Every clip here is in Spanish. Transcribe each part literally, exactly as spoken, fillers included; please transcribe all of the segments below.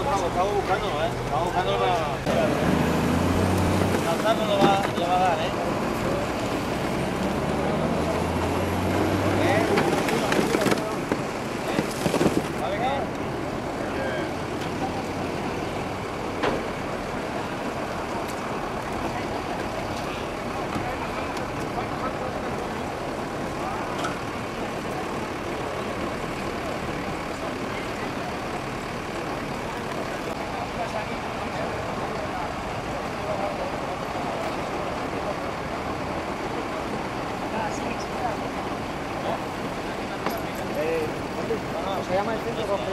Estamos buscando, ¿eh? Estamos buscando para... Lanzar no lo va, lo va a dar, ¿eh? ¿Va a venir? Se llama el centro de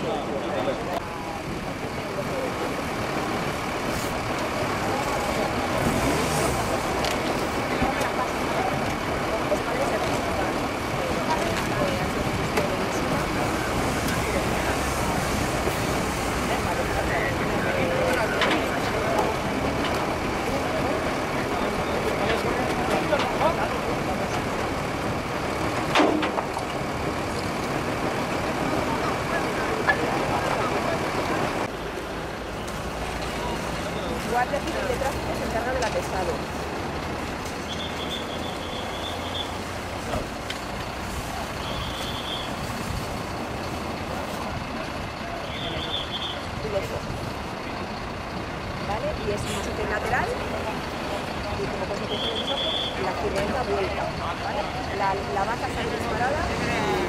Guardia Civil de Tráfico se encarga del atestado. ¿Vale? Y es un choque lateral y como consecuencia del choque la furgoneta vuelta. ¿Vale? La, la vaca sale disparada.